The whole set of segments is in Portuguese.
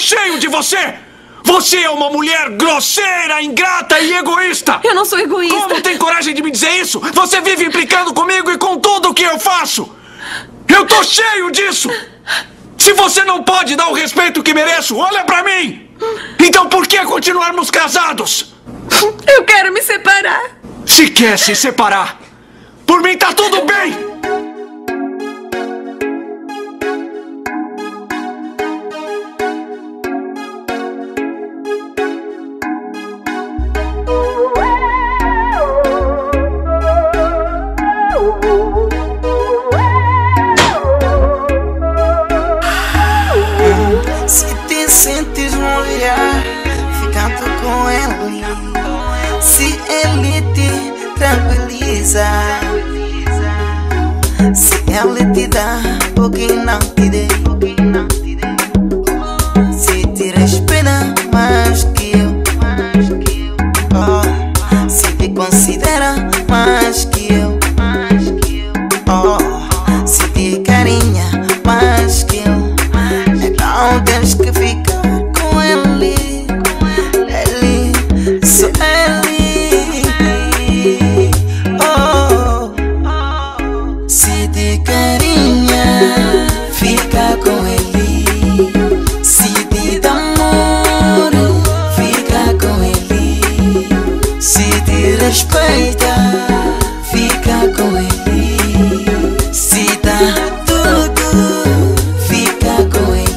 cheio de você! Você é uma mulher grosseira, ingrata e egoísta! Eu não sou egoísta! Como tem coragem de me dizer isso? Você vive implicando comigo e com tudo o que eu faço! Eu tô cheio disso! Se você não pode dar o respeito que mereço, olha pra mim! Então por que continuarmos casados? Eu quero me separar! Se quer se separar, por mim tá tudo bem! Se te sentes mulher, ficando com ele, se ele te tranquiliza, se ele te dá o que não te dê, se te respeita mais que eu, oh, se te considera mais que eu, oh, se te carinha mais que eu, então tens que ficar com ele, só ele, oh, se te carinha, fica com ele, se te dá amor, fica com ele, se te respeita, fica com ele, se dá tudo, fica com ele.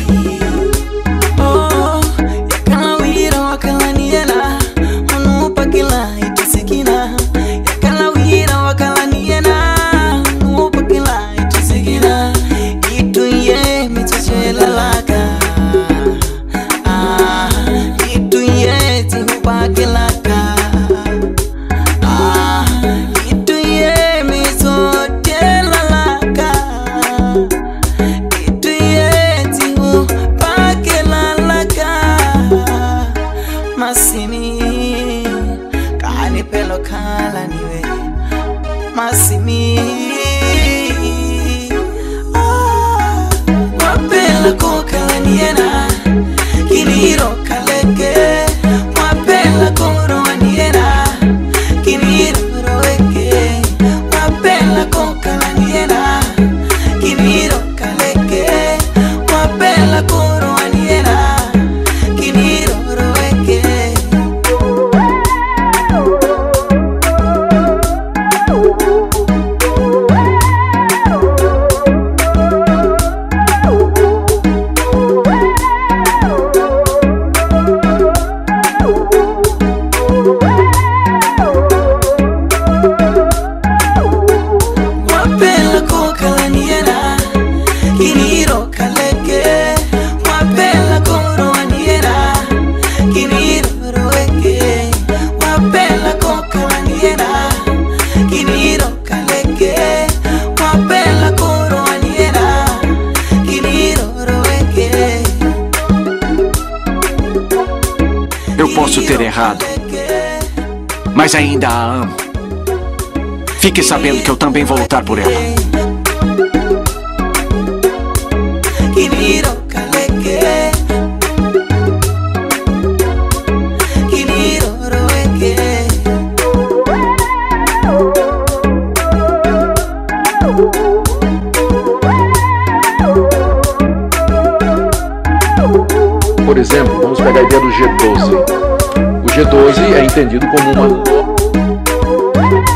Massimi, kani pelo kala niwe, Massimi, wapela kokala niena, kiniro kaleke, wapela koro niena, kiniro roeke, wapela kokala niena, kiniro kaleke, wapela koro niena, kiniro roeke. Wapela kokala niena, kiniro kaleke, wapela koro niena, kiniro roeke, wapela kokala niena, kiniro kaleke, wapela koro niena, kiniro roeke. Eu posso ter errado, mas ainda a amo. Fique sabendo que eu também vou lutar por ela. Kiniro kaleke, kiniro roeke. Por exemplo, vamos pegar a ideia do G12. O G12 é entendido como uma